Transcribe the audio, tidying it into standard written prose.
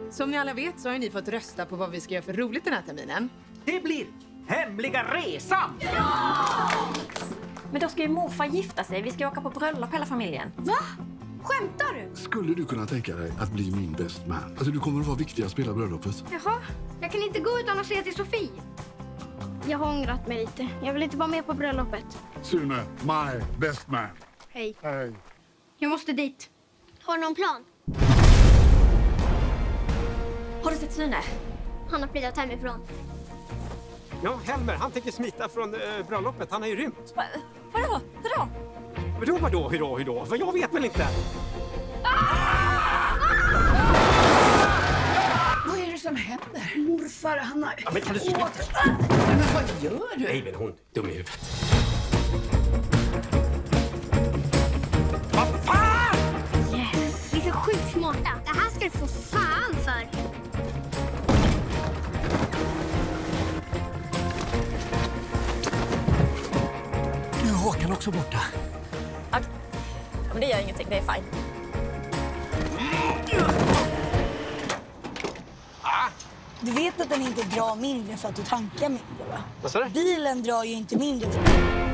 Som ni alla vet så har ni fått rösta på vad vi ska göra för roligt den här terminen. Det blir Hemliga resan! Men då ska ju morfar gifta sig. Vi ska åka på bröllop hela familjen. Va? Skämtar du? Skulle du kunna tänka dig att bli min best man? Alltså, du kommer att vara viktig att spela bröllopet. Jaha, jag kan inte gå utan att säga till Sofie. Jag har ångrat mig lite. Jag vill inte vara med på bröllopet. Sune, my best man. Hej. Hej. Jag måste dit. Har du någon plan? Har du sett Sune? Han har flyttat hemifrån. Ja, Helmer, han tänker smita från bröllopet. Han har ju rymt. Vadå? Hurra? Hurra? För jag vet väl inte. Vad är det som händer? Morfar, han har... Ja, men kan du sluta? Men vad gör du? Nej, men hon dum i huvudet. Vad fan! Yes. Vi är så sjukt smarta. Det här ska du få fan för. Nu är Håkan också borta. Ja, men det gör ingenting. Det är fine. Du vet att den inte drar mindre för att du tankar mindre, va? Vad sa du? Bilen drar ju inte mindre för...